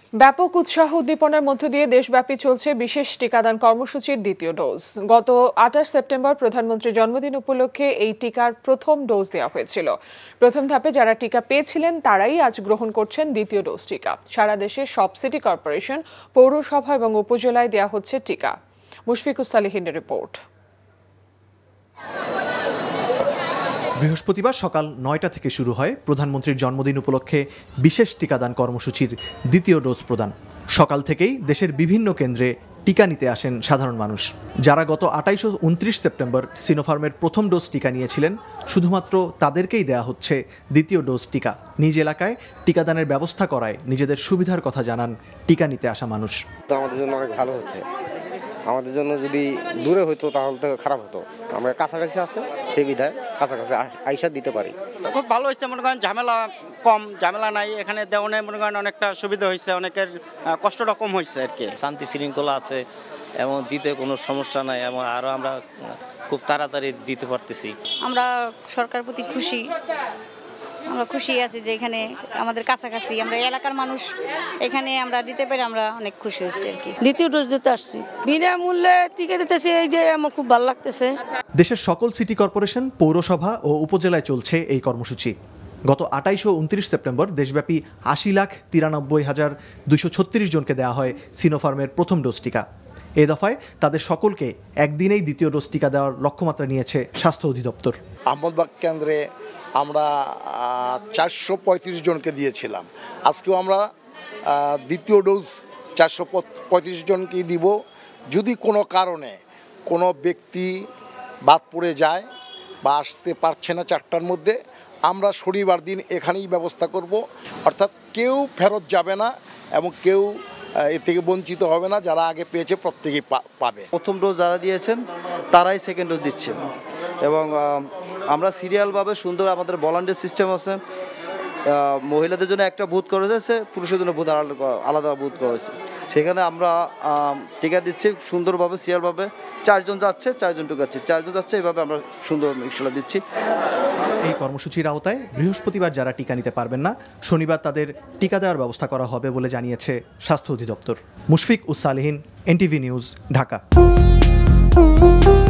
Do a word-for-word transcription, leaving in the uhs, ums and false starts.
ব্যাপক উৎসাহ উদ্দীপনার মধ্য দিয়ে দেশব্যাপী চলছে বিশেষ টিকাদান কর্মসূচির দ্বিতীয় ডোজ। গত আঠাশ সেপ্টেম্বর প্রধানমন্ত্রীর জন্মদিন উপলক্ষে এই টিকার প্রথম ডোজ দেওয়া হয়েছিল। প্রথম ধাপে যারা টিকা পেয়েছিলেন তারাই আজ গ্রহণ করছেন দ্বিতীয় ডোজ টিকা। সারা দেশে সব সিটি কর্পোরেশন, পৌরসভা এবং উপজেলায় দেওয়া হচ্ছে টিকা। মুশফিকুস সালেহিনের রিপোর্ট। বৃহস্পতিবার সকাল নয়টা থেকে শুরু হয় প্রধানমন্ত্রীর জন্মদিন উপলক্ষে বিশেষ টিকাদান কর্মসূচির দ্বিতীয় ডোজ প্রদান। সকাল থেকেই দেশের বিভিন্ন কেন্দ্রে টিকা নিতে আসেন সাধারণ মানুষ। যারা গত আঠাইশ ও উনত্রিশ সেপ্টেম্বর সিনোফার্মের প্রথম ডোজ টিকা নিয়েছিলেন, শুধুমাত্র তাদেরকেই দেয়া হচ্ছে দ্বিতীয় ডোজ টিকা। নিজ এলাকায় টিকাদানের ব্যবস্থা করায় নিজেদের সুবিধার কথা জানান টিকা নিতে আসা মানুষ। তো আমাদের জন্য অনেক ভালো হচ্ছে। আমাদের জন্য যদি দূরে হতো তাহলে তো খারাপ হতো। আমরা কাছাকাছি আছে সেই বিধায় কাছাকাছি আইসা দিতে পারি। খুব ভালো হয়েছে, মনে করেন ঝামেলা কম, ঝামেলা নাই। এখানে দেওয়ানে মনে করেন অনেকটা সুবিধা হয়েছে, অনেকের কষ্টটা কম হয়েছে আর কি। শান্তি শৃঙ্খলা আছে এবং দিতে কোনো সমস্যা নাই এবং আরও আমরা খুব তাড়াতাড়ি দিতে পারতেছি। আমরা সরকার প্রতি খুশি, আমরা খুশি আছি যে এখানে আমাদের কাছাকাছি আমরা এলাকার মানুষ এখানে আমরা দিতে পারি, আমরা অনেক খুশি হয়েছি আর কি। দ্বিতীয় ডোজ দিতে আসছি, বিনামূল্যে টিকা দিতেছি, এই যে আমার খুব ভালো লাগতেছে। দেশের সকল সিটি কর্পোরেশন, পৌরসভা ও উপজেলায় চলছে এই কর্মসূচি। গত আঠাইশ ও উনত্রিশ সেপ্টেম্বর দেশব্যাপী আশি লাখ তিরানব্বই হাজার দুইশো ছত্রিশ জনকে দেওয়া হয় সিনোফার্মের প্রথম ডোজ টিকা। এ দফায় তাদের সকলকে একদিনেই দ্বিতীয় ডোজ টিকা দেওয়ার লক্ষ্যমাত্রা নিয়েছে স্বাস্থ্য অধিদপ্তর। আহমদবাগ কেন্দ্রে আমরা চারশো পঁয়ত্রিশ জনকে দিয়েছিলাম। আজকেও আমরা দ্বিতীয় ডোজ চারশো পঁয়ত্রিশ জনকেই দিব। যদি কোনো কারণে কোনো ব্যক্তি বাদ পড়ে যায় বা আসতে পারছে না চারটার মধ্যে, আমরা শনিবার দিন এখানেই ব্যবস্থা করব। অর্থাৎ কেউ ফেরত যাবে না এবং কেউ এর থেকে বঞ্চিত হবে না। যারা আগে পেয়েছে প্রত্যেকেই পাবে। প্রথম ডোজ যারা দিয়েছেন তারাই সেকেন্ড ডোজ দিচ্ছে এবং আমরা সিরিয়ালভাবে সুন্দর, আমাদের ভলান্টিয়ার সিস্টেম আছে। মহিলাদের জন্য একটা বুথ করা হয়েছে, পুরুষের জন্য বুথ আলাদা বুথ করা হয়েছে। সেখানে আমরা টিকা দিচ্ছি সুন্দরভাবে, সিরিয়ালভাবে। চারজন যাচ্ছে, চারজন ঢুকাচ্ছে, চারজন যাচ্ছে, এইভাবে আমরা সুন্দর ইনশাল্লাহ দিচ্ছি। এই কর্মসূচির আওতায় বৃহস্পতিবার যারা টিকা নিতে পারবেন না, শনিবার তাদের টিকা দেওয়ার ব্যবস্থা করা হবে বলে জানিয়েছে স্বাস্থ্য অধিদপ্তর। Mushfiqus Salehin, NTV news, Dhaka.